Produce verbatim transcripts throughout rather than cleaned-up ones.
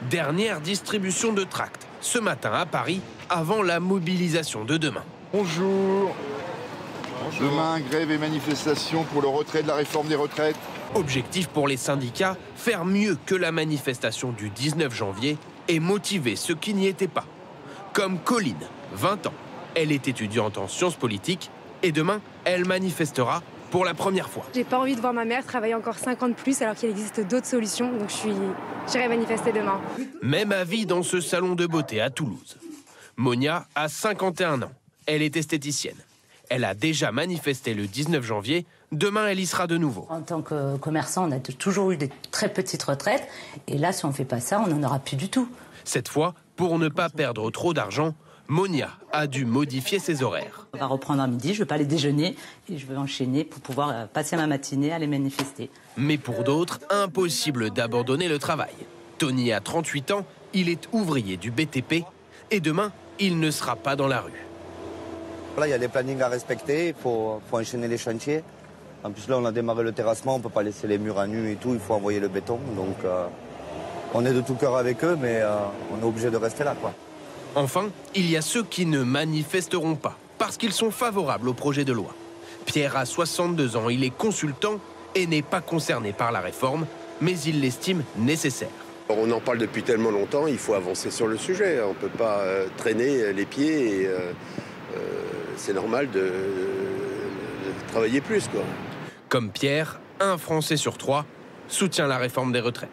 Dernière distribution de tracts, ce matin à Paris, avant la mobilisation de demain. Bonjour. Bonjour. Demain, grève et manifestation pour le retrait de la réforme des retraites. Objectif pour les syndicats, faire mieux que la manifestation du dix-neuf janvier et motiver ceux qui n'y étaient pas. Comme Colline, vingt ans. Elle est étudiante en sciences politiques et demain, elle manifestera pour la première fois. J'ai pas envie de voir ma mère travailler encore cinq ans de plus alors qu'il existe d'autres solutions, donc je suis... j'irai manifester demain. Même avis dans ce salon de beauté à Toulouse. Monia a cinquante et un ans. Elle est esthéticienne. Elle a déjà manifesté le dix-neuf janvier. Demain, elle y sera de nouveau. En tant que commerçant, on a toujours eu des très petites retraites. Et là, si on ne fait pas ça, on n'en aura plus du tout. Cette fois, pour ne pas perdre trop d'argent, Monia a dû modifier ses horaires. On va reprendre à midi, je ne vais pas aller déjeuner et je vais enchaîner pour pouvoir passer ma matinée à aller manifester. Mais pour d'autres, impossible d'abandonner le travail. Tony a trente-huit ans, il est ouvrier du B T P et demain, il ne sera pas dans la rue. Là, il y a des plannings à respecter, il faut, faut enchaîner les chantiers. En plus, là, on a démarré le terrassement, on ne peut pas laisser les murs à nu et tout, il faut envoyer le béton. Donc, euh, on est de tout cœur avec eux, mais euh, on est obligé de rester là, quoi. Enfin, il y a ceux qui ne manifesteront pas, parce qu'ils sont favorables au projet de loi. Pierre a soixante-deux ans, il est consultant et n'est pas concerné par la réforme, mais il l'estime nécessaire. On en parle depuis tellement longtemps, il faut avancer sur le sujet. On ne peut pas euh, traîner les pieds et euh, euh, c'est normal de, de, de travailler plus, quoi. Comme Pierre, un Français sur trois soutient la réforme des retraites.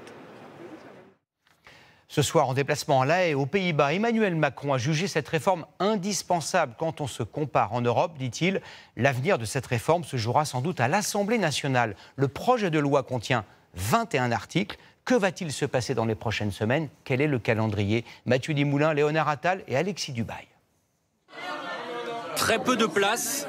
Ce soir, en déplacement à La Haye, aux Pays-Bas, Emmanuel Macron a jugé cette réforme indispensable quand on se compare en Europe, dit-il. L'avenir de cette réforme se jouera sans doute à l'Assemblée nationale. Le projet de loi contient vingt et un articles. Que va-t-il se passer dans les prochaines semaines? Quel est le calendrier? Mathieu Desmoulins, Léonard Attal et Alexis Dubail. Très peu de place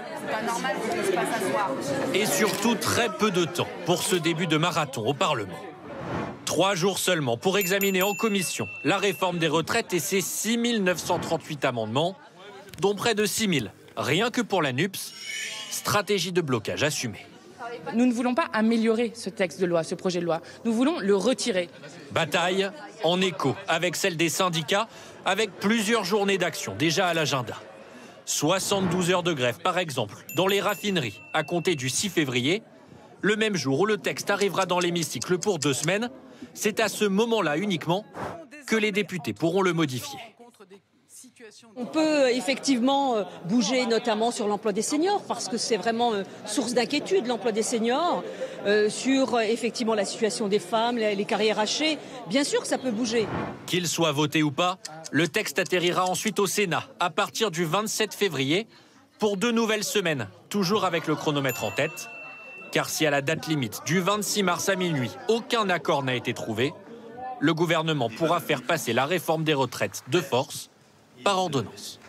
et surtout très peu de temps pour ce début de marathon au Parlement. Trois jours seulement pour examiner en commission la réforme des retraites et ses six mille neuf cent trente-huit amendements, dont près de six mille rien que pour la NUPS. Stratégie de blocage assumée. Nous ne voulons pas améliorer ce texte de loi, ce projet de loi. Nous voulons le retirer. Bataille en écho avec celle des syndicats, avec plusieurs journées d'action déjà à l'agenda. soixante-douze heures de grève, par exemple, dans les raffineries, à compter du six février. Le même jour où le texte arrivera dans l'hémicycle pour deux semaines, c'est à ce moment-là uniquement que les députés pourront le modifier. On peut effectivement bouger notamment sur l'emploi des seniors parce que c'est vraiment source d'inquiétude l'emploi des seniors, euh, sur effectivement la situation des femmes, les, les carrières hachées. Bien sûr que ça peut bouger. Qu'il soit voté ou pas, le texte atterrira ensuite au Sénat à partir du vingt-sept février pour deux nouvelles semaines, toujours avec le chronomètre en tête. Car si à la date limite du vingt-six mars à minuit, aucun accord n'a été trouvé, le gouvernement pourra faire passer la réforme des retraites de force par ordonnance.